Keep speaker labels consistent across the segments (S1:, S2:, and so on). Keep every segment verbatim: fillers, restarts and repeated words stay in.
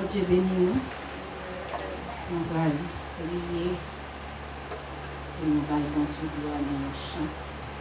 S1: Dieu béni nous. Nous allons prier et nous allons bon Dieu gloire dans nos chants.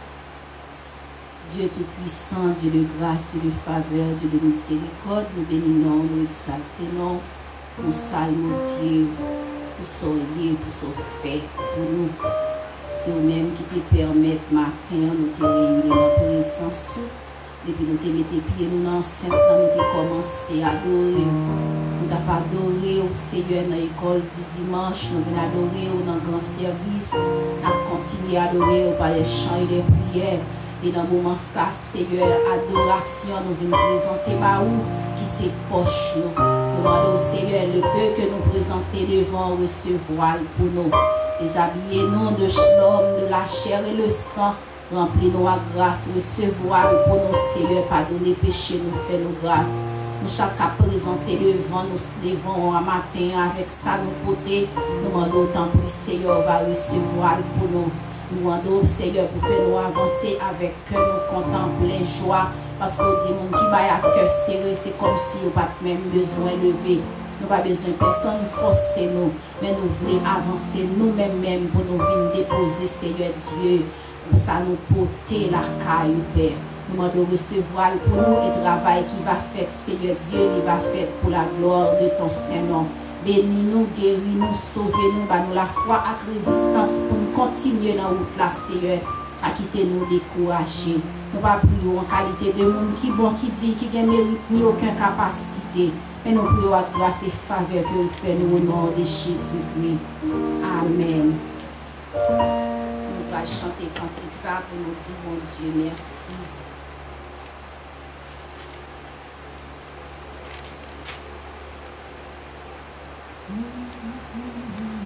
S1: Dieu Tout-Puissant, Dieu de grâce, Dieu de faveur, Dieu de miséricorde, nous bénissons, nous exaltons, nous saluons Dieu pour son lieu, pour son fait, pour nous. C'est vous-même qui te permettent matin, nous te réunir dans la présence. Depuis nous te mettons pieds nous dans l'enceinte, nous te commencé à adorer. Nous t'avons adoré au Seigneur dans l'école du dimanche, nous venons adorer dans le grand service. Nous avons continué à adorer par les chants et les prières. Et dans le moment ça, Seigneur, adoration, nous venons présenter par où qui c'est poche nous. Nous demandons au Seigneur le peu que nous présentons devant recevoir pour nous. Déshabillez-nous de l'homme, de la chair et le sang. Remplis-nous à grâce, recevoir pour nous, Seigneur, pardonner péché, nous faire nos grâces. Nous chacun présenter devant nous, devant un matin avec ça, nous côtés. Nous demandons autant que Seigneur va recevoir pour nous. Nous demandons, Seigneur, pour faire nous avancer avec cœur, nous comptons pour les joies. Parce qu'on dit, mon qui va à cœur serré, c'est comme si on n'a pas même besoin de lever. Nous n'avons pas besoin de personne forcer nous, mais nous voulons avancer nous-mêmes pour nous venir déposer, Seigneur Dieu. Pour ça nous porter la caille, Père. Nous demandons recevoir pour nous et travail qui va faire, Seigneur Dieu, il va faire pour la gloire de ton Saint-Nom. Bénis-nous, guéris-nous, sauvez-nous, nous la foi avec résistance pour nous continuer dans la route là, Seigneur, à quitter nous décourager. Nous ne prions en qualité de monde qui bon, qui dit, qui ne mérite ni aucune capacité. Mais nous prions à grâce et faveur que vous faites nous au nom de Jésus-Christ. Amen. Nous allons chanter cantique ça pour nous dire, bon Dieu, merci.